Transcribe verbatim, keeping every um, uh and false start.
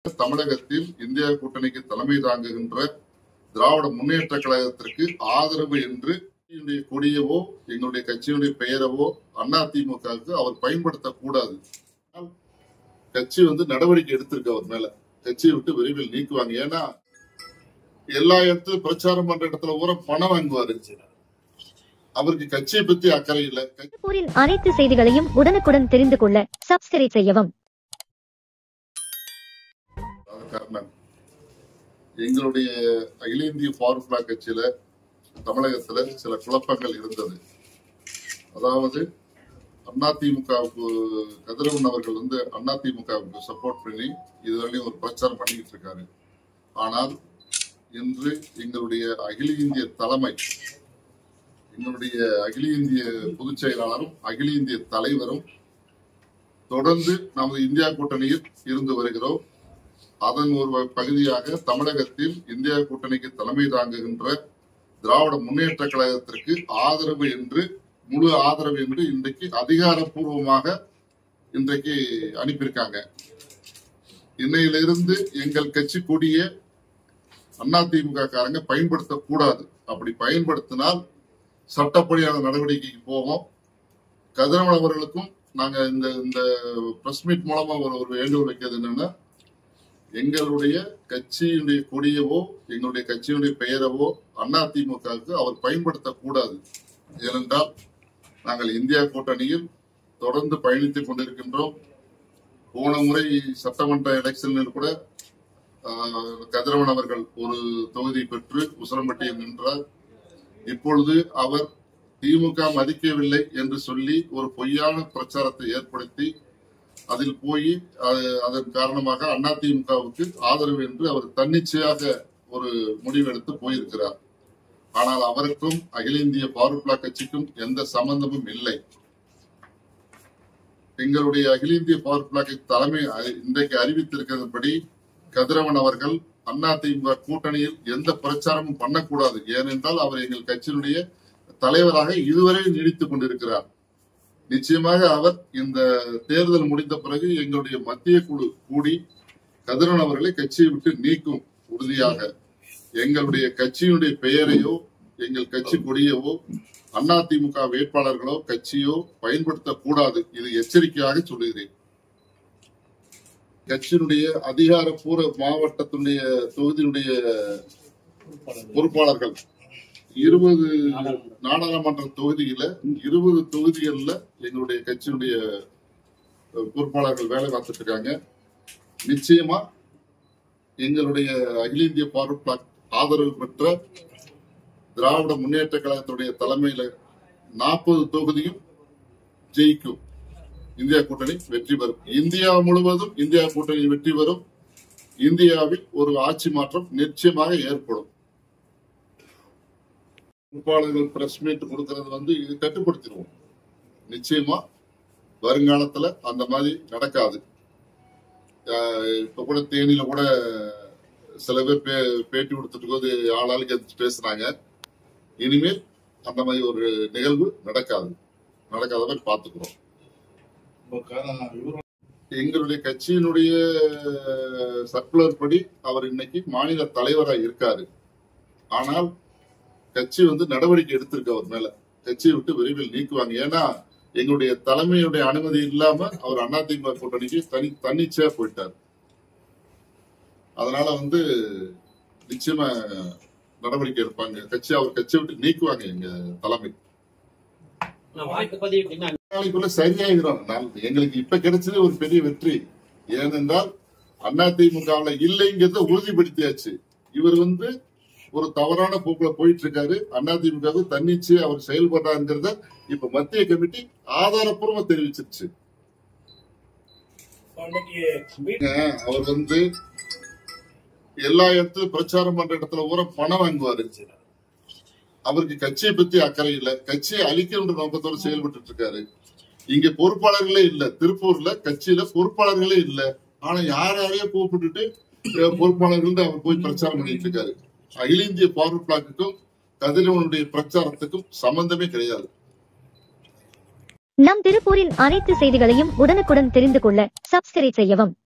தமிழகத்தில் இந்தியா கூட்டணிக்கு தலைமை தாங்குகின்ற திராவிட முன்னேற்ற கழகத்திற்கு ஆதரவு என்று கொடியவோ எங்களுடைய கட்சியினுடைய பெயரவோ அதிமுகவுக்கு அவர் பயன்படுத்தக்கூடாது. கட்சி வந்து நடவடிக்கை எடுத்திருக்கு அவர் மேல. கட்சியை விட்டு விரைவில் நீக்குவாங்க. ஏன்னா எல்லா இடத்துலயும் பிரச்சாரம் பண்ற இடத்துல ஊர பணம் வாங்குவாரு. அவருக்கு கட்சியை பத்தி அக்கறை இல்லை. அனைத்து செய்திகளையும் உடனுக்குடன் தெரிந்து கொள்ள சப்ஸ்கிரைப் செய்யவும். எங்களுடைய அகில இந்திய ஃபார்வர்ட் பிளாக் கட்சியில தமிழகத்துல சில குழப்பங்கள் இருந்தது. அதாவது அதிமுகவுக்கு கதிரவன் அவர்கள் வந்து அதிமுகவுக்கு சப்போர்ட் பண்ணி இதுவரையும் ஒரு பிரச்சாரம் பண்ணிக்கிட்டு இருக்காரு. ஆனால் இன்று எங்களுடைய அகில இந்திய தலைமை, எங்களுடைய அகில இந்திய பொதுச் செயலாளரும் அகில இந்திய தலைவரும் தொடர்ந்து நமது இந்தியா கூட்டணியில் இருந்து வருகிறோம். அதன் ஒரு பகுதியாக தமிழகத்தில் இந்தியா கூட்டணிக்கு தலைமை தாங்குகின்ற திராவிட முன்னேற்ற கழகத்திற்கு ஆதரவு என்று முழு ஆதரவு என்று இன்றைக்கு அதிகாரப்பூர்வமாக இன்றைக்கு அனுப்பியிருக்காங்க. இன்னையிலிருந்து எங்கள் கட்சி கொடிய அதிமுக காரங்க பயன்படுத்தக்கூடாது. அப்படி பயன்படுத்தினால் சட்டப்படியான நடவடிக்கைக்கு போவோம். கதிரவன் அவர்களுக்கும் நாங்க இந்த இந்த பிரஸ் மீட் மூலமா ஒரு வேண்டுகோள் வைக்கிறது என்னன்னா, எங்களுடைய கட்சியினுடைய கொடியவோ எங்களுடைய கட்சியினுடைய பெயரவோ அதிமுகவுக்கு அவர் பயன்படுத்தக்கூடாது. ஏனென்றால் நாங்கள் இந்தியா கூட்டணியில் தொடர்ந்து பயணித்துக் கொண்டிருக்கின்றோம். போன முறை சட்டமன்ற எலெக்ஷனில் கூட கதிரவன் அவர்கள் ஒரு தொகுதி பெற்று உசிலம்பட்டியில் நின்றார். இப்பொழுது அவர் திமுக மதிக்கவில்லை என்று சொல்லி ஒரு பொய்யான பிரச்சாரத்தை ஏற்படுத்தி அதில் போய் அதன் காரணமாக அதிமுகவுக்கு ஆதரவு என்று அவர் தன்னிச்சையாக ஒரு முடிவெடுத்து போயிருக்கிறார். ஆனால் அவருக்கும் அகில இந்திய ஃபார்வர்ட் பிளாக் கட்சிக்கும் எந்த சம்பந்தமும் இல்லை. எங்களுடைய அகில இந்திய ஃபார்வர்ட் பிளாக் தலைமை இன்றைக்கு அறிவித்திருக்கிறபடி கதிரவன் அவர்கள் அதிமுக கூட்டணியில் எந்த பிரச்சாரமும் பண்ணக்கூடாது. ஏனென்றால் அவர் எங்கள் கட்சியினுடைய தலைவராக இதுவரை நீடித்துக் கொண்டிருக்கிறார். நிச்சயமாக அவர் இந்த தேர்தல் முடிந்த பிறகு எங்களுடைய மத்திய குழு கூடி கதிரவன் அவர்களை கட்சியை விட்டு நீக்கும் உறுதியாக. எங்களுடைய கட்சியினுடைய பெயரையோ எங்கள் கட்சி கொடியவோ அதிமுக வேட்பாளர்களோ கட்சியோ பயன்படுத்தக்கூடாது. இது எச்சரிக்கையாக சொல்லுகிறேன். கட்சியினுடைய அதிகாரப்பூர்வ மாவட்டத்தினுடைய தொகுதியினுடைய பொறுப்பாளர்கள் இருபது நாடாளுமன்ற தொகுதியில இருபது தொகுதிகள்ல எங்களுடைய கட்சியினுடைய பொறுப்பாளர்கள் வேலை பார்த்துட்டு இருக்காங்க. நிச்சயமா எங்களுடைய அகில இந்திய ஃபார்வர்ட் பிளாக் ஆதரவு பெற்ற திராவிட முன்னேற்ற கழகத்துடைய தலைமையில நாற்பது தொகுதியும் ஜெயிக்கும். இந்தியா கூட்டணி வெற்றி பெறும். இந்தியா முழுவதும் இந்தியா கூட்டணி வெற்றி பெறும். இந்தியாவில் ஒரு ஆட்சி மாற்றம் நிச்சயமாக ஏற்படும். பொறுப்பாளர்கள் பிரஸ் மீட் கொடுக்கிறது வந்து இது கட்டுப்படுத்திடுவோம். நிச்சயமா வருங்காலத்துல அந்த மாதிரி நடக்காது. இப்ப கூட தேனியில கூட சில பேர் பேட்டி கொடுத்துட்டு போது ஆளாளுக்கு எடுத்து பேசுறாங்க. இனிமேல் அந்த மாதிரி ஒரு நிகழ்வு நடக்காது. நடக்காத மாதிரி பாத்துக்கிறோம். எங்களுடைய கட்சியினுடைய சர்க்குலர் படி அவர் இன்னைக்கு மாநில தலைவராக இருக்காரு. ஆனால் கட்சி வந்து நடவடிக்கை எடுத்திருக்கு அவர் மேல. கட்சியை விட்டு விரைவில் நீக்குவாங்க. ஏன்னா எங்களுடைய தலைமையுடைய அனுமதி இல்லாம அவர் அதிமுக கூட்டணிக்கு தனி தன்னிச்சையா போயிட்டார். அதனால வந்து நிச்சயமா நடவடிக்கை எடுப்பாங்க. கட்சி அவர் கட்சியை விட்டு நீக்குவாங்க எங்க தலைமை. நாளைக்குள்ள சரியாகிறோம். எங்களுக்கு இப்ப கிடைச்சது ஒரு பெரிய வெற்றி. ஏனென்றால் அதிமுகவுல இல்லைங்கிறத உறுதிப்படுத்தியாச்சு. இவர் வந்து ஒரு தவறான போக்குல போயிட்டு இருக்காரு. அதிமுக தன்னிச்சு அவர் செயல்படுறாங்கிறத இப்ப மத்திய கமிட்டி ஆதாரப்பூர்வமா தெரிவிச்சிருச்சு. அவர் வந்து எல்லா இடத்துலயும் பிரச்சாரம் பண்ற இடத்துல ஊர பணம் வாங்குவாரு. அவருக்கு கட்சியை பத்தி அக்கறை இல்லை. கட்சியை அழிக்கின்ற நோக்கத்தோடு செயல்பட்டு இருக்காரு. இங்க பொறுப்பாளர்களே இல்ல. திருப்பூர்ல கட்சியில பொறுப்பாளர்களே இல்ல. ஆனா யார் யாரையோ கூப்பிட்டுட்டு பொறுப்பாளர்கள் அவர் போய் பிரச்சாரம் பண்ணிட்டு இருக்காரு. அகில இந்திய ஃபார்வர்ட் பிளாக்குக்கும் கதிரவனுடைய பிரச்சாரத்துக்கும் சம்பந்தமே கிடையாது. நம் திருப்பூரின் அனைத்து செய்திகளையும் உடனுக்குடன் தெரிந்து கொள்ள சப்ஸ்கிரைப் செய்யவும்.